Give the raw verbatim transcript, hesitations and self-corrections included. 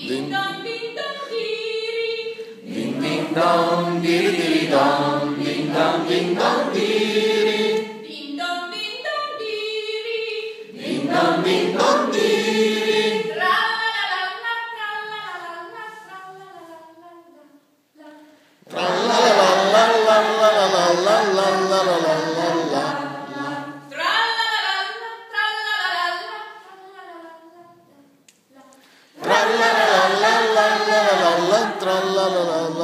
Ding dong, ding dong, diri. Ding ding dong, diri diri dong, ding dong ding dong diri. Ding dong, ding dong, diri. Ding dong ding dong diri. Tra la la la la, tra la la la la, tra la la la la. Tra la la la la la la la la la la la la. Tra la la la, tra la la la, Tra la la la la la la la la, tra la la la la.